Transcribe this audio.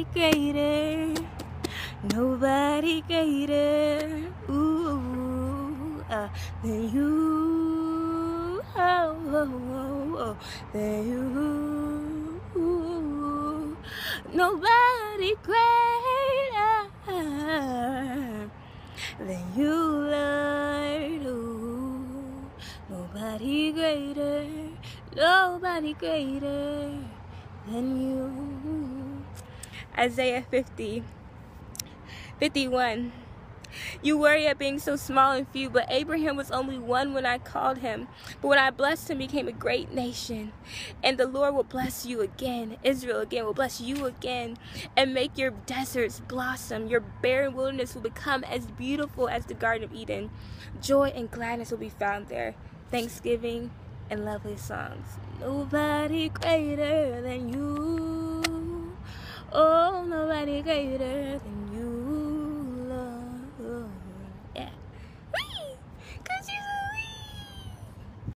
Nobody greater. Nobody greater. Ooh, than you. Oh, oh, oh, than you. Ooh, nobody greater than you, Lord. Ooh, nobody greater. Nobody greater than you. Isaiah 50:51. You worry at being so small and few, but Abraham was only one when I called him. But when I blessed him, he became a great nation. And the Lord will bless you again. Israel again will bless you again and make your deserts blossom. Your barren wilderness will become as beautiful as the Garden of Eden. Joy and gladness will be found there. Thanksgiving and lovely songs. Nobody greater than you. Oh, nobody greater.